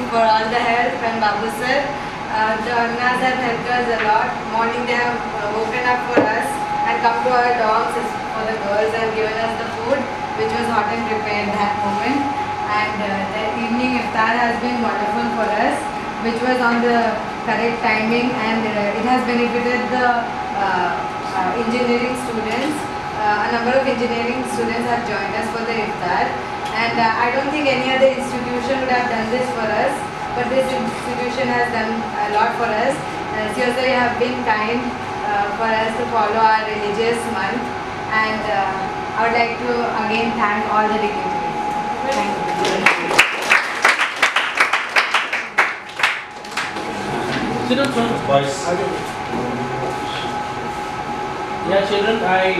for all the help, and Babu sir. The Annas have helped us a lot. Morning they have woken up for us and come to our dogs for the girls and given us the food which was hot and prepared that moment. And the evening iftar has been wonderful for us, which was on the correct timing, and it has benefited the engineering students. A number of engineering students have joined us for the iftar, and I don't think any other institution would have done this for us, but this institution has done a lot for us. Seriously, you have been kind for us to follow our religious month, and I would like to again thank all the dignitaries. Thank you. Yeah, children,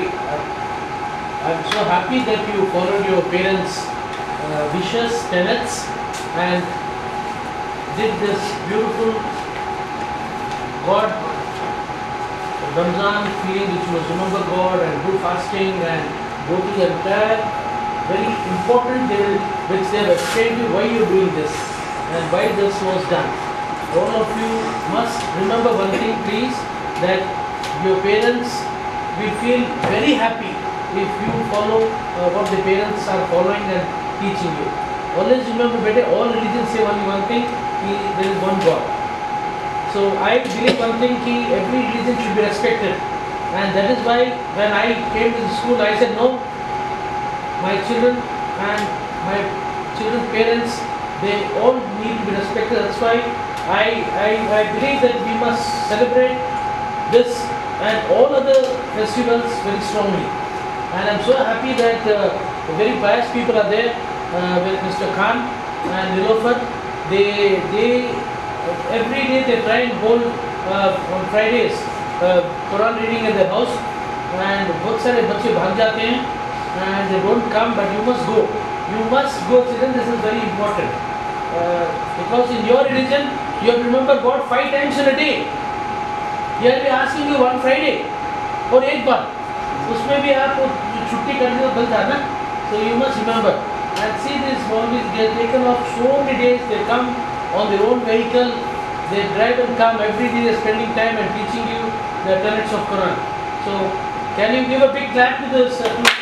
I'm so happy that you followed your parents' wishes, tenets, and did this beautiful God Ramadan feeling, which was remember God and do fasting and go to the entire very important day which they have explained you why you are doing this and why this was done. All of you must remember one thing, please, that your parents will feel very happy if you follow what the parents are following and teaching you. Always remember, better, all religions say only one thing, there is one God. So I believe one thing, every religion should be respected, and that is why when I came to the school I said no, my children and my children's parents, they all need to be respected. That's why I believe that we must celebrate this and all other festivals very strongly. And I'm so happy that very pious people are there with Mr. Khan and Nilofer. They every day they try and hold on Fridays Quran reading at their house, and बहुत सारे बच्चे भाग जाते हैं and they don't come, but you must go. You must go, children. This is very important because in your religion you have to remember God 5 times in a day. He will be asking you one Friday और एक बार उसमें भी आप छुट्टी करने तो गलत है ना. So you must remember and see this movies get taken off so many days. They come on their own vehicle, they drive and come every day. They are spending time and teaching you the tenets of Quran. So can you give a big clap to this?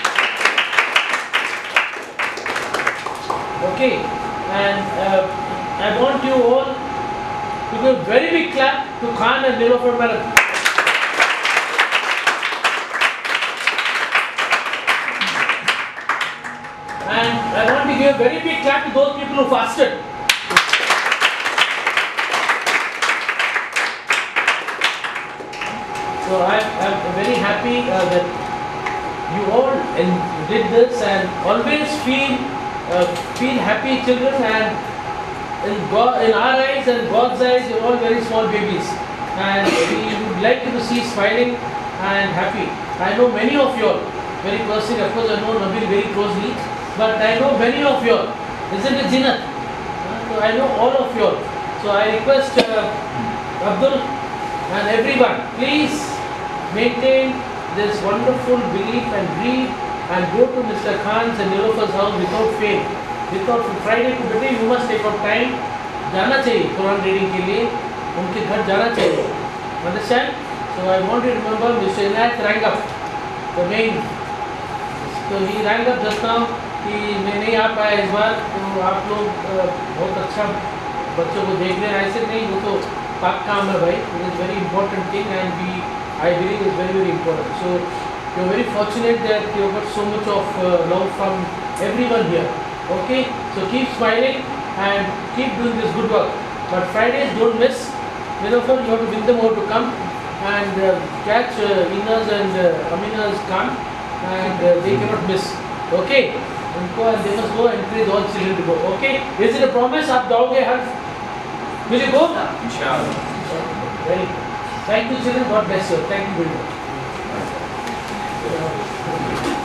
Okay, and I want you all to give a very big clap to Khan and Nilofer Madam. And I want to give a very big clap to those people who fasted. So I'm very happy that you all did this, and always feel happy, children, and in our eyes and God's eyes, you're all very small babies, and we would like you to see smiling and happy. I know many of you all very personally. Of course, I know Nabil very closely, but I know many of you all. Isn't it, Jinat? So I know all of you all. So I request Abdul and everyone, please maintain this wonderful belief and dream and go to Mr. Khan's and Nilofer's house without fail. Without Friday to today, you must take out time. जाना चाहिए Quran reading के लिए, उनके घर जाना चाहिए. Understand? So I want you to remember Mr. Inayat rang up the main. So he rang up just now कि मैं नहीं आ पाया इस बार, तो आप लोग बहुत अच्छा बच्चों को देख रहे हैं. ऐसे नहीं, वो तो पाक काम है भाई. It is very important thing, and I believe it's very, very important. So you're very fortunate that you got so much of love from everyone here. Okay, so keep smiling and keep doing this good work. But Fridays don't miss. Nilofer, you have to bring them over to come and catch Inas and Amina's come, and they cannot miss. Okay, and they must go and encourage all children to go. Okay, is it a promise? आप जाओगे हर? Will you go? Inshallah. Very good. Thank you, children. God bless you. Thank you very much.